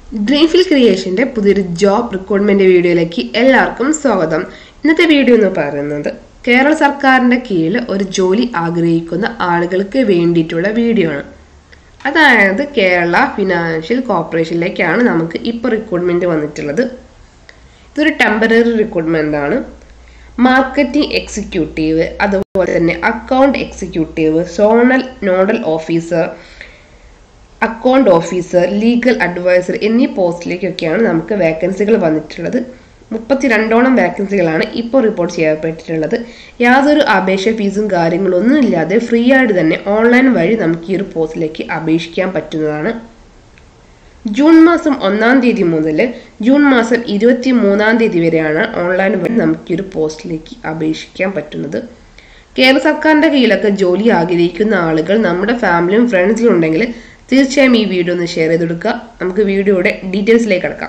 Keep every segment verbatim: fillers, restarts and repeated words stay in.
Dreamfield Creation's പുതിയൊരു job recruitment വീഡിയോയിലേക്ക് എല്ലാവർക്കും സ്വാഗതം. ഇന്നത്തെ വീഡിയോ എന്ന് പറയുന്നത് കേരള സർക്കാരിന്റെ കീഴിൽ ഒരു ജോലി ആഗ്രഹിക്കുന്ന ആളുകൾക്ക് വേണ്ടിയിട്ടുള്ള വീഡിയോ ആണ്. അതായത് കേരള ഫിനാൻഷ്യൽ കോർപ്പറേഷനിലേക്കാണ് നമുക്ക് ഇപ്പോൾ റിക്രൂട്ട്മെന്റ് വന്നിട്ടുള്ളത്. ഇതൊരു ടെമ്പററി റിക്രൂട്ട്മെന്റ് ആണ്. മാർക്കറ്റിംഗ് എക്സിക്യൂട്ടീവ്, അതുപോലെ തന്നെ account executive, zonal nodal officer, account officer, legal advisor എന്നീ പോസ്റ്റിലേക്കൊക്കെയാണ് നമുക്ക് വേക്കൻസികൾ വന്നിട്ടുള്ളത്. മുപ്പത്തിരണ്ടോളം വേക്കൻസികളാണ് ഇപ്പോൾ റിപ്പോർട്ട് ചെയ്യപ്പെട്ടിട്ടുള്ളത്. യാതൊരു അപേക്ഷ ഫീസും കാര്യങ്ങളൊന്നും ഇല്ലാതെ ഫ്രീ ആയിട്ട് തന്നെ ഓൺലൈൻ വഴി നമുക്ക് ഈ ഒരു പോസ്റ്റിലേക്ക് അപേക്ഷിക്കാൻ പറ്റുന്നതാണ്. ജൂൺ മാസം ഒന്നാം തീയതി മുതൽ ജൂൺ മാസം ഇരുപത്തി മൂന്നാം തീയതി വരെയാണ് ഓൺലൈൻ വഴി നമുക്ക് ഈ ഒരു പോസ്റ്റിലേക്ക് അപേക്ഷിക്കാൻ പറ്റുന്നത്. കേരള സർക്കാരിന്റെ കീഴിലൊക്കെ ജോലി ആഗ്രഹിക്കുന്ന ആളുകൾ നമ്മുടെ ഫാമിലിയും ഫ്രണ്ട്സിലും ഉണ്ടെങ്കിൽ തീർച്ചയായും ഈ വീഡിയോ ഒന്ന് ഷെയർ ചെയ്ത് കൊടുക്കുക. നമുക്ക് വീഡിയോയുടെ ഡീറ്റെയിൽസിലേക്ക് കടക്കാം.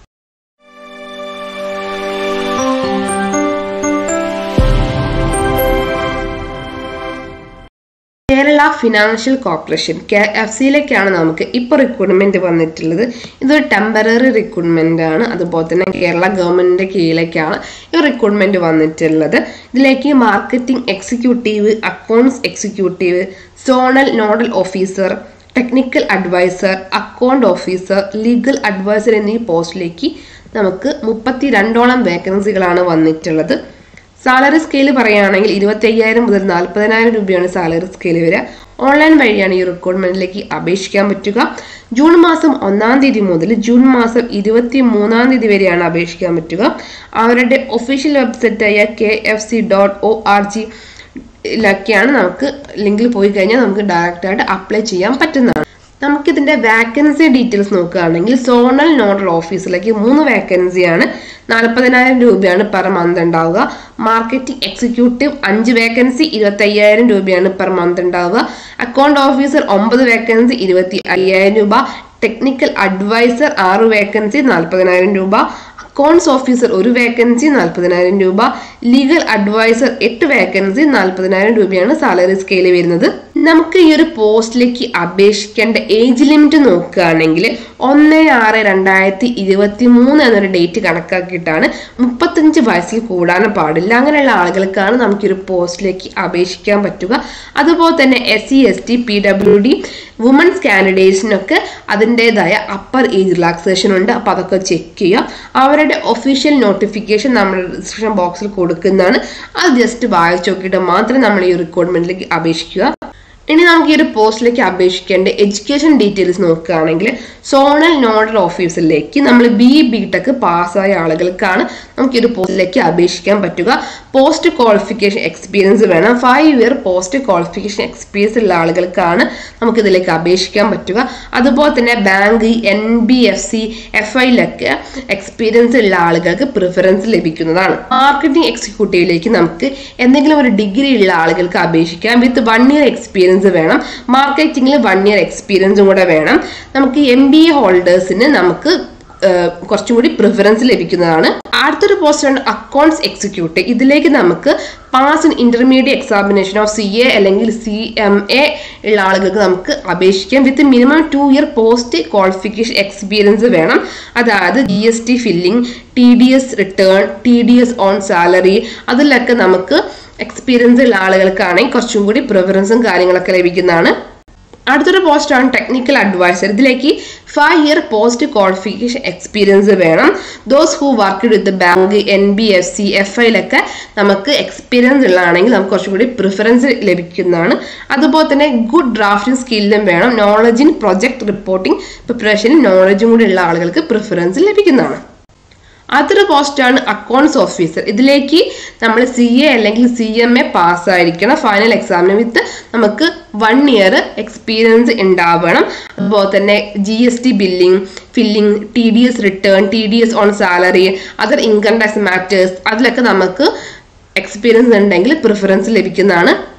Kerala financial corporation K F സിയിലേക്കാണ് നമുക്ക് ഇപ്പോൾ റിക്രൂട്ട്മെന്റ് വന്നിട്ടുള്ളത്. ഇതൊരു ടെമ്പററി റിക്രൂട്ട്മെന്റ് ആണ്. അതുപോലെ തന്നെ കേരള ഗവൺമെന്റിന്റെ കീഴിലേക്കാണ് ഈ റിക്രൂട്ട്മെന്റ് വന്നിട്ടുള്ളത്. ഇതിലേക്ക് marketing executive, accounts executive, zonal nodal officer, technical advisor, account officer, legal advisor എന്നീ പോസ്റ്റിലേക്ക് നമുക്ക് മുപ്പത്തി രണ്ടോളം വേക്കൻസികളാണ് വന്നിട്ടുള്ളത്. സാലറി സ്കെയില് പറയുകയാണെങ്കിൽ ഇരുപത്തി അയ്യായിരം മുതൽ നാൽപ്പതിനായിരം രൂപയാണ് സാലറി സ്കെയിൽ വരിക. ഓൺലൈൻ വഴിയാണ് ഈ റിക്രൂട്ട്മെന്റിലേക്ക് അപേക്ഷിക്കാൻ പറ്റുക. ജൂൺ മാസം ഒന്നാം തീയതി മുതൽ ജൂൺ മാസം ഇരുപത്തി മൂന്നാം തീയതി വരെയാണ് അപേക്ഷിക്കാൻ പറ്റുക. അവരുടെ ഒഫീഷ്യൽ വെബ്സൈറ്റായ K F C dot O R G ൊക്കെയാണ് നമുക്ക് ലിങ്കിൽ പോയി കഴിഞ്ഞാൽ നമുക്ക് ഡയറക്റ്റ് ആയിട്ട് അപ്ലൈ ചെയ്യാൻ പറ്റുന്നതാണ്. നമുക്കിതിന്റെ വാക്കൻസി ഡീറ്റെയിൽസ് നോക്കുകയാണെങ്കിൽ സോണൽ നോഡൽ ഓഫീസിലേക്ക് മൂന്ന് വേക്കൻസിയാണ്. നാൽപ്പതിനായിരം രൂപയാണ് പെർ മന്ത് ഉണ്ടാവുക. മാർക്കറ്റിംഗ് എക്സിക്യൂട്ടീവ് അഞ്ച് വേക്കൻസി, ഇരുപത്തി അയ്യായിരം രൂപയാണ് പെർ മന്ത് ഉണ്ടാവുക. അക്കൗണ്ട് ഓഫീസർ ഒമ്പത് വേക്കൻസി, ഇരുപത്തി അയ്യായിരം രൂപ. ടെക്നിക്കൽ അഡ്വൈസർ ആറ് വേക്കൻസി, നാൽപ്പതിനായിരം രൂപ. അക്കൗണ്ട്സ് ഓഫീസർ ഒരു വേക്കൻസി, നാൽപ്പതിനായിരം രൂപ. ലീഗൽ അഡ്വൈസർ എട്ട് വേക്കൻസി, നാൽപ്പതിനായിരം രൂപയാണ് സാലറി സ്കെയിൽ വരുന്നത്. നമുക്ക് ഈ ഒരു പോസ്റ്റിലേക്ക് അപേക്ഷിക്കേണ്ട ഏജ് ലിമിറ്റ് നോക്കുകയാണെങ്കിൽ ഒന്ന് ആറ് രണ്ടായിരത്തി ഇരുപത്തി മൂന്ന് എന്നൊരു ഡേറ്റ് കണക്കാക്കിയിട്ടാണ്. മുപ്പത്തഞ്ച് വയസ്സിൽ കൂടാൻ പാടില്ല. അങ്ങനെയുള്ള ആളുകൾക്കാണ് നമുക്ക് ഈ ഒരു പോസ്റ്റിലേക്ക് അപേക്ഷിക്കാൻ പറ്റുക. അതുപോലെ തന്നെ S C S T P W D women's കാൻഡിഡേറ്റ്സിനൊക്കെ അതിൻ്റെതായ അപ്പർ ഏജ് റിലാക്സേഷൻ ഉണ്ട്. അപ്പൊ അതൊക്കെ ചെക്ക് ചെയ്യുക. അവരുടെ ഒഫീഷ്യൽ നോട്ടിഫിക്കേഷൻ നമ്മുടെ ഡിസ്ക്രിപ്ഷൻ ബോക്സിൽ കൊടുക്കുന്നതാണ്. അത് ജസ്റ്റ് വായിച്ചു നോക്കിയിട്ട് മാത്രം നമ്മൾ ഈ റിക്രൂട്ട്മെന്റിലേക്ക് അപേക്ഷിക്കുക. ഇനി നമുക്ക് ഈ ഒരു പോസ്റ്റിലേക്ക് അപേക്ഷിക്കേണ്ട എഡ്യൂക്കേഷൻ ഡീറ്റെയിൽസ് നോക്കുകയാണെങ്കിൽ സോണൽ നോഡൽ ഓഫീസിലേക്ക് നമ്മൾ ബി ബി ടെക് പാസ്സായ ആളുകൾക്കാണ് നമുക്ക് ഈ ഒരു പോസ്റ്റിലേക്ക് അപേക്ഷിക്കാൻ പറ്റുക. പോസ്റ്റ് ക്വാളിഫിക്കേഷൻ എക്സ്പീരിയൻസ് വേണം. Five year post qualification experience ഉള്ള ആളുകൾക്കാണ് നമുക്ക് ഇതിലേക്ക് അപേക്ഷിക്കാൻ പറ്റുക. അതുപോലെ തന്നെ bank, N B F C, F ഐയിലൊക്കെ എക്സ്പീരിയൻസ് ഉള്ള ആളുകൾക്ക് പ്രിഫറൻസ് ലഭിക്കുന്നതാണ്. മാർക്കറ്റിംഗ് എക്സിക്യൂട്ടീവിലേക്ക് നമുക്ക് എന്തെങ്കിലും ഒരു ഡിഗ്രി ഉള്ള ആളുകൾക്ക് അപേക്ഷിക്കാം. വിത്ത് വൺ ഇയർ എക്സ്പീരിയൻസ് വേണം. മാർക്കറ്റിംഗിൽ വൺ ഇയർ എക്സ്പീരിയൻസും കൂടെ വേണം. നമുക്ക് എം ബി എ ഹോൾഡേഴ്സിന് നമുക്ക് കുറച്ചും കൂടി പ്രിഫറൻസ് ലഭിക്കുന്നതാണ്. അടുത്തൊരു പോസ്റ്റാണ് അക്കൗണ്ട്സ് എക്സിക്യൂട്ടീവ്. ഇതിലേക്ക് നമുക്ക് pass in intermediate examination of C A അല്ലെങ്കിൽ സി എം എ ഉള്ള ആളുകൾക്ക് നമുക്ക് അപേക്ഷിക്കാം. With minimum two year post qualification experience വേണം. അതായത് G S T filing, T D S return, T D S on salary, അതിലൊക്കെ നമുക്ക് എക്സ്പീരിയൻസ് ഉള്ള ആളുകൾക്കാണെങ്കിൽ കുറച്ചും കൂടി പ്രിഫറൻസും കാര്യങ്ങളൊക്കെ ലഭിക്കുന്നതാണ്. അടുത്തൊരു പോസ്റ്റാണ് ടെക്നിക്കൽ അഡ്വൈസർ. ഇതിലേക്ക് five year post qualification experience വേണം. Those who work with bank, N B F C, F ഐയിലൊക്കെ നമുക്ക് എക്സ്പീരിയൻസ് ഉള്ളതാണെങ്കിൽ നമുക്ക് കുറച്ചും കൂടി പ്രിഫറൻസ് ലഭിക്കുന്നതാണ്. അതുപോലെ തന്നെ ഗുഡ് ഡ്രാഫ്റ്റിംഗ് സ്കില്ലും വേണം. നോളജ് ഇൻ പ്രൊജക്ട് റിപ്പോർട്ടിംഗ് പ്രിപ്പറേഷനും നോളജും കൂടി ഉള്ള ആളുകൾക്ക് പ്രിഫറൻസ് ലഭിക്കുന്നതാണ്. അടുത്തൊരു പോസ്റ്റാണ് അക്കൗണ്ട്സ് ഓഫീസർ. ഇതിലേക്ക് നമ്മൾ സി എ അല്ലെങ്കിൽ സി എം എ പാസ്സായിരിക്കണം. ഫൈനൽ എക്സാമിന് വിത്ത് നമുക്ക് വൺ ഇയർ എക്സ്പീരിയൻസ് ഉണ്ടാവണം. അതുപോലെ തന്നെ G S T billing, filing, T D S return, T D S on salary, other income tax matters, അതിലൊക്കെ നമുക്ക് എക്സ്പീരിയൻസ് ഉണ്ടെങ്കിൽ പ്രിഫറൻസ് ലഭിക്കുന്നതാണ്.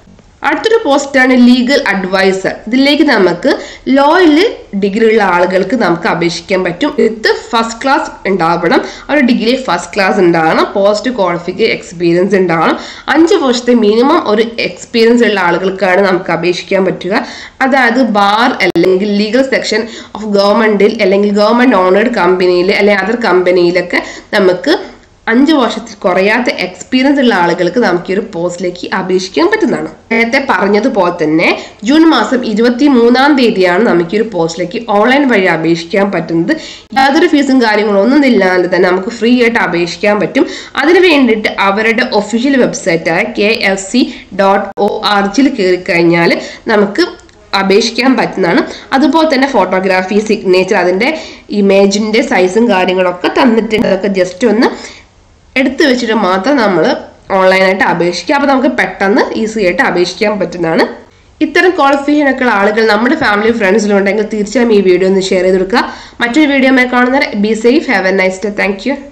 അടുത്തൊരു പോസ്റ്റാണ് ലീഗൽ അഡ്വൈസർ. ഇതിലേക്ക് നമുക്ക് ലോയിൽ ഡിഗ്രി ഉള്ള ആളുകൾക്ക് നമുക്ക് അപേക്ഷിക്കാൻ പറ്റും. ഇത് ഫസ്റ്റ് ക്ലാസ് ഉണ്ടാവണം, ഒരു ഡിഗ്രി ഫസ്റ്റ് ക്ലാസ് ഉണ്ടാവണം, പോസ്റ്റ് ക്വാളിഫിക്കേഷൻ എക്സ്പീരിയൻസ് ഉണ്ടാവണം, അഞ്ച് വർഷത്തെ മിനിമം ഒരു എക്സ്പീരിയൻസ് ഉള്ള ആളുകൾക്കാണ് നമുക്ക് അപേക്ഷിക്കാൻ പറ്റുക. അതായത് ബാർ അല്ലെങ്കിൽ ലീഗൽ സെക്ഷൻ ഓഫ് ഗവൺമെന്റിൽ അല്ലെങ്കിൽ ഗവൺമെന്റ് ഓണേഡ് കമ്പനിയിൽ അല്ലെങ്കിൽ അതർ കമ്പനിയിലൊക്കെ നമുക്ക് അഞ്ച് വർഷത്തിൽ കുറയാത്ത എക്സ്പീരിയൻസ് ഉള്ള ആളുകൾക്ക് നമുക്ക് ഈ ഒരു പോസ്റ്റിലേക്ക് അപേക്ഷിക്കാൻ പറ്റുന്നതാണ്. നേരത്തെ പറഞ്ഞതുപോലെ തന്നെ ജൂൺ മാസം ഇരുപത്തി മൂന്നാം തീയതിയാണ് നമുക്ക് ഈ ഒരു പോസ്റ്റിലേക്ക് ഓൺലൈൻ വഴി അപേക്ഷിക്കാൻ പറ്റുന്നത്. യാതൊരു ഫീസും കാര്യങ്ങളും ഒന്നും ഇല്ലാതെ തന്നെ നമുക്ക് ഫ്രീ ആയിട്ട് അപേക്ഷിക്കാൻ പറ്റും. അതിന് വേണ്ടിയിട്ട് അവരുടെ ഒഫീഷ്യൽ വെബ്സൈറ്റായ K F C dot O R ജിയിൽ കയറി കഴിഞ്ഞാൽ നമുക്ക് അപേക്ഷിക്കാൻ പറ്റുന്നതാണ്. അതുപോലെ തന്നെ ഫോട്ടോഗ്രാഫി, സിഗ്നേച്ചർ, അതിൻ്റെ ഇമേജിൻ്റെ സൈസും കാര്യങ്ങളൊക്കെ തന്നിട്ടുണ്ട്. അതൊക്കെ ജസ്റ്റ് ഒന്ന് എടുത്തു വെച്ചിട്ട് മാത്രം നമ്മൾ ഓൺലൈനായിട്ട് അപേക്ഷിക്കുക. അപ്പോൾ നമുക്ക് പെട്ടെന്ന് ഈസി ആയിട്ട് അപേക്ഷിക്കാൻ പറ്റുന്നതാണ്. ഇത്തരം ക്വാളിഫിക്കേഷൻ ഒക്കെ ഉള്ള ആളുകൾ നമ്മുടെ ഫാമിലി ഫ്രണ്ട്സിലും ഉണ്ടെങ്കിൽ തീർച്ചയായും ഈ വീഡിയോ ഒന്ന് ഷെയർ ചെയ്ത് കൊടുക്കുക. മറ്റൊരു വീഡിയോ കാണുന്നവരെ be safe, have a nice day. Thank U.